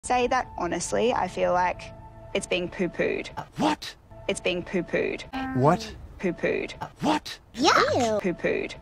Say that honestly, I feel like it's being poo-pooed. What? It's being poo-pooed. What? Poo-pooed. What? Yeah. Poo-pooed.